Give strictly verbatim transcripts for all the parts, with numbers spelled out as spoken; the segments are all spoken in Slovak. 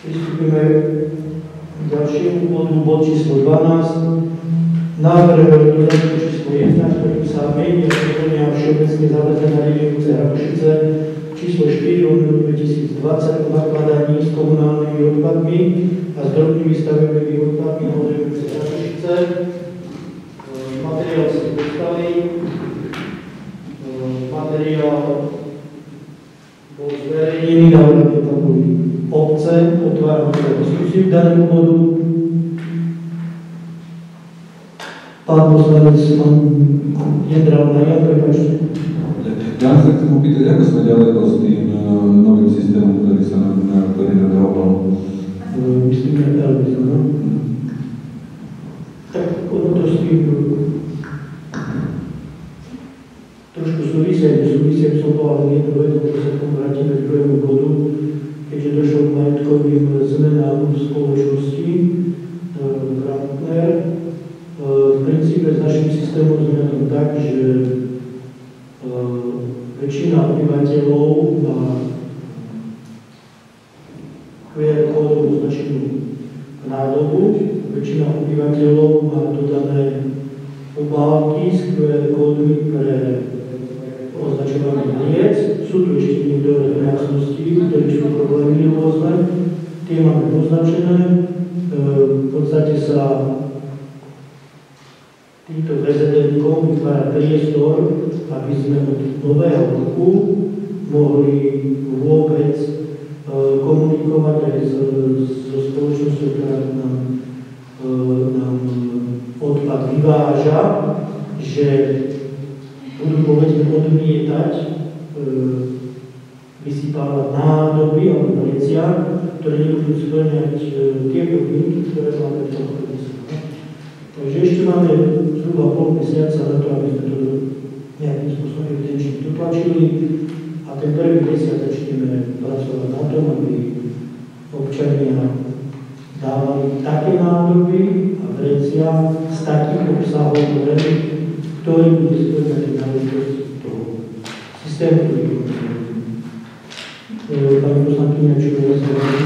Pristúpime k ďalšiemu bodu, bod číslo dvanásť. Návrh dodatku číslo jedna, ktorým sa mení a doplňa všeobecne záväzné nariadenie mesta Radošice číslo štyri od dvetisícdvadsať o nakladaní s komunálnymi odpadmi a s drobnými stavebnými odpadmi na území mesta Radošice. Materiál si dostali. Materiál bol zverejnený na úrovni tabulky obce. Otváram teda diskusiu k danému bodu. Pán poslanec, pán Jendral Maria, prepáčte. Ja sa chcem opýtať, ako sme ďaleko s tým uh, novým systémom, ktorý sa nám, ktorý nám naobal? Myslím, že Elvis, no? Tak ono to s tým trošku súvisia, súvisia som povedal jednu vedu, že sa tomu vrátime k druhému bodu, keďže došlo k majetkovým zmenám v spoločnosti Brandner. V princípe s našim systémom sme na tom tak, že väčšina obyvateľov má kú er kódom označenú nádobu, väčšina obyvateľov má dodané obálky s kú er kódmi pre označovanie mliec. Sú tu ešte niektoré domácnosti, ktoré sú problémy rôzne. Tie máme označené. V podstate sa týmto vé zet en-kom vytvára priestor, aby sme od nového roku mohli vôbec komunikovať aj so spoločnosťou, ktorá nám, nám odpad vyváža, že budú povedzme odmietať vysypávať nádoby alebo mliecia, ktoré nebudú splňať tie podmienky, ktoré máme v tom predpisu. Takže ešte máme zhruba pol mesiaca na to, aby sme to nejakým spôsobom evidenčne dotlačili a ten prvý mesiac začneme pracovať na tom, aby občania dávali také nádoby a vrecia s takým obsahom, ktorý bude splňať náležitosti toho systému, ktorý je. Pani poslankyňa, čo je rozhodný?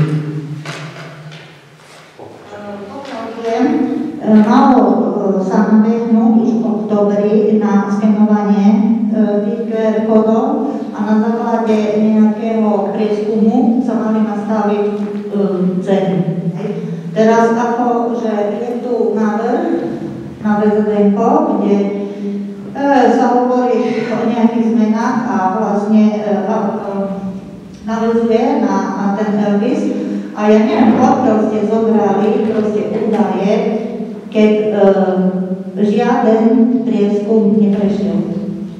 Pokiaľ viem, malo sa nabehnúť už v októbri na skenovanie tých kú er kódov a na základe nejakého prieskumu sa mali nastaviť ceny. Teraz ako, že je tu návrh na vé zet en-ko, kde sa hovorí o nejakých zmenách a vlastne navezuje na, na ten Elvis. A ja neviem, pokiaľ ste zobrali proste údaje, keď e, žiaden prieskum neprešiel.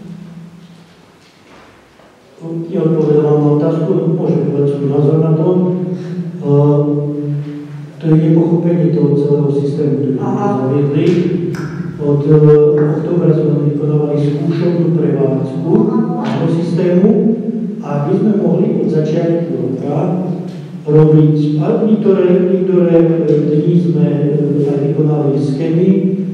Ja odpovedám na otázku, môžem povedať svoj názor na to. E, to je nepochopenie toho celého systému, ktorý sme zaviedli. Od e, októbra sme vykonávali skúšovnú prevádzku do systému, aby sme mohli od začiatku roka robiť auditoré, niektoré dni sme aj vykonali schémy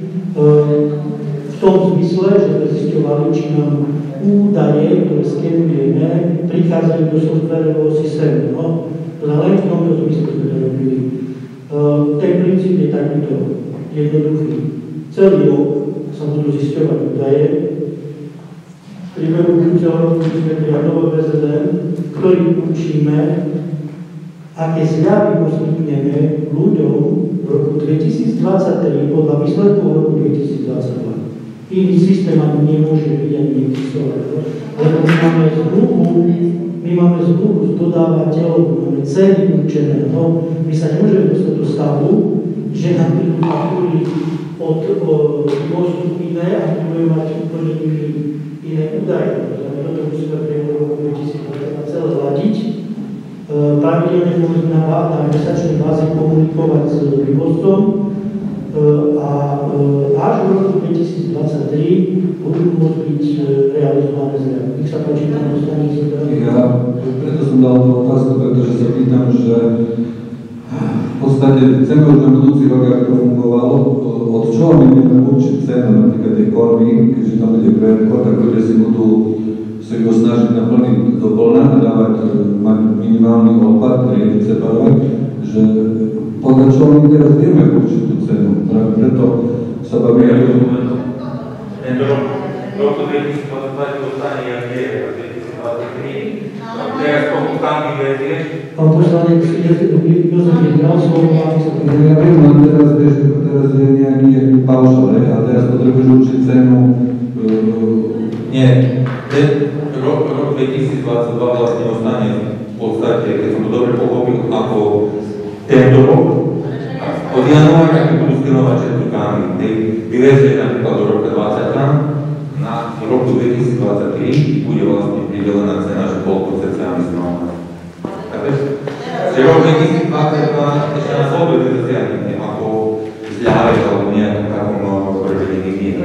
v tom zmysle, že sme zisťovali, či nám údaje, ktoré skenujeme, prichádzajú do softwarového systému. No? Len v tomto zmysle sme to robili. Ten princíp je takýto jednoduchý. Celý rok sa budú zisťovať údaje. V priebehu budúceho roku sme prijať nové vé zet en, ktorý učíme, aké zľavy poskytneme ľuďom v roku dvetisícdvadsaťtri podľa výsledkov v roku dvetisícdvadsaťdva. Iný systém ani nemôže byť ani neexistovať. Lebo my máme zmluvu, my máme zmluvu s dodávateľom, máme ceny určené. No, my sa nemôžeme dostať do stavu, že nám prídu faktúry od mostu iné a budeme mať úplne iné údaje. Toto musíme pre roku dvetisícdvadsať celé ladiť. Pravidelne môžeme na mesačnej báze komunikovať s vývozcom a až v roku dvetisícdvadsaťtri budú môcť byť realizované zľavy. Nech sa páči, pán poslanec. Ja preto som dal tú otázku, pretože sa pýtam, že v podstate chceme už na budúci rok, ako to fungovalo, od čoho my budeme určiť cenu, napríklad tie kormy, keďže tam bude kú er kód, tak ľudia si budú sa ho snažiť naplniť do plna a dávať, mať minimálny odpad, ktorý je separovať, že my teraz vieme určiť tú cenu. Práve preto sa bavíme. Tento rok, roku dvetisícdvadsaťdva dostane jak je, dvetisícdvadsaťtri. Teraz komu tam vyvezie? Pán poslanec Jozef Jedral, slovo máte sa to. Ja viem, len teraz, vieš, teraz je nejaký paušal, a teraz potrebuješ určiť cenu. Nie, ten rok, rok dvetisícdvadsaťdva vlastne ostane v podstate, keď som to dobre pochopil, ako tento rok. Od januára, keď budú skenovať všetky kámy, vyvezie napríklad do roka dvadsať tam, na roku dvetisícdvadsaťtri bude vlastne pridelená cena, že koľko cca my sme. Takže rok dvetisícdvadsaťdva ešte nás vôbec nezasiahne, ako zľave alebo nejakým takom prevedení nie.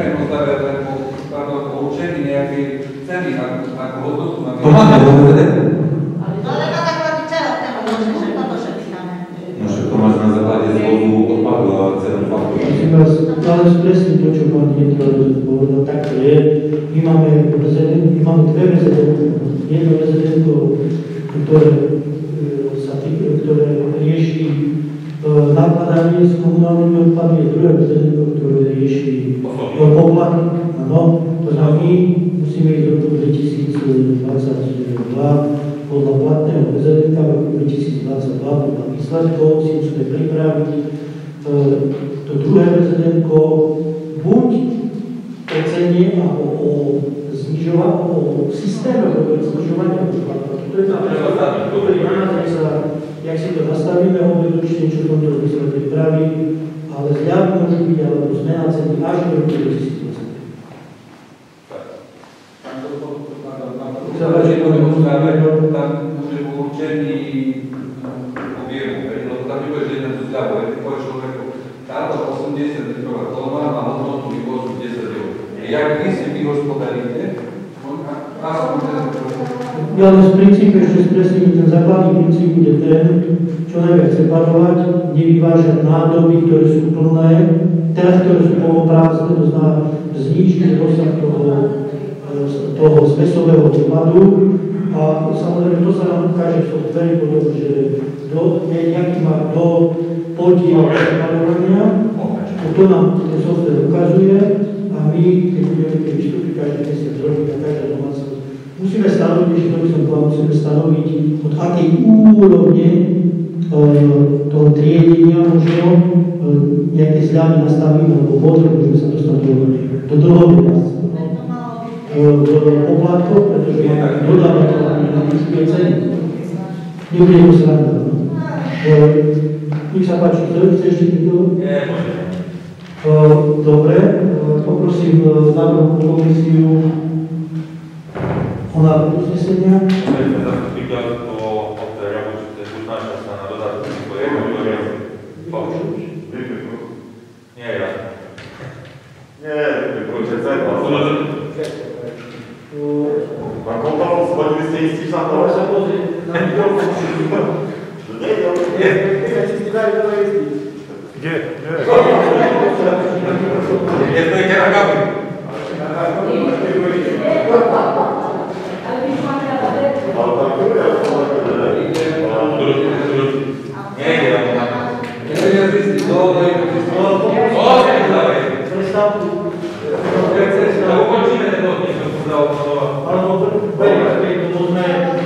Určení nejakej ceny, ako hodnotu na... To máme vo vé zet é? To je na základe čeho chcem povedať, že toto všetky máme. No však to máš na základe zvozu odpadu a cenu faktúry. Musím vás ale spresniť to, čo pán Jedral povedal, tak to je. My máme, my máme dve vé zet é, jedno vé zet é, ktoré, sa tý, ktoré rieši nakladanie s komunálnymi odpadmi, je druhé vé zet é, ktoré rieši poplatky. Áno, to znamená, my musíme ísť do roku dvetisícdvadsaťdva podľa platného vé zet é, v roku dvetisícdvadsaťdva podľa výsledkov si musíme pripraviť to druhé vé zet é buď o cene alebo o znižovaní, o systéme znižovania odpadov. To je tam dobrý názor, jak si to nastavíme, opäť určite niečo v tomto zmysle pripraví, ale zľavy môžu byť alebo zmena ceny až do roku dvetisícdvadsaťdva. Záleží to nemusíme, tam môže byť určený objemu, lebo tam nebude jeden zo zľavu, ale ty povieš človeku, táto osemdesiat litrová kolma má hodnotu vývozu desať eur. Jak vy si vyhospodaríte, ja ale z princípu ešte spresním, ten základný princíp bude ten, čo najviac separovať, nevyvážať nádoby, ktoré sú plné, teraz, ktoré sú poloprázdne, to znamená znižiť rozsah toho toho zmesového odpadu a samozrejme to sa nám ukáže v softveri potom, že do, nejaký má do podiel separovania, to nám ten softver ukazuje a my, keď budeme tie výstupy každý mesiac robiť a každá domácnosť, musíme stanoviť, ešte to by som povedal, musíme stanoviť, od akej úrovne e, toho triedenia možno e, nejaké zľavy nastavíme, alebo potom môžeme sa dostať do, do dlhodobého poplatkov, pretože máme dodávateľ na vyššie ceny. Nebude to sranda. Nech sa páči, kto chce ešte niekto? Dobre, poprosím návrhu komisiu o návrh uznesenia. Sme zastupiteľstvo obce Rabučice, uznáša sa na dodatky svojej ktoré nie, ja. Nie, vypočujte, pán Kontol, schodili ste istí sa to? Ale sa pozrieť na mikrofón. Nie, nie, nie. Kde? Nie. Je to ide na kapu. Ale tam tu je, nie, nie, ja mu tam. ja zistím, to je O, predstavujem. Predstavku. No, ukončíme ten odnik, čo som dal odpadovať. Alebo verím, to sme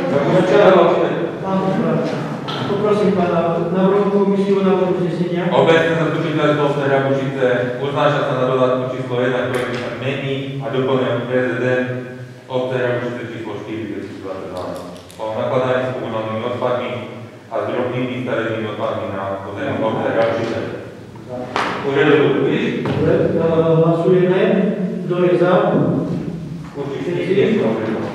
poprosím pána návrhu komisiu na návrhu uznesenia. Obecne zastupiteľstvo obce Rabučice uznáša sa na dodatku číslo jeden, ktorý sa mení a doplňuje vé zet é obce Rabučice číslo štyri dvetisícdvadsaťdva. O nakladanie s komunálnymi odpadmi a s drobnými starenými odpadmi na pozemí obce Rabučice. Uvedú, vidíš? Dobre, hlasujeme. Kto je za? Určite nie je to.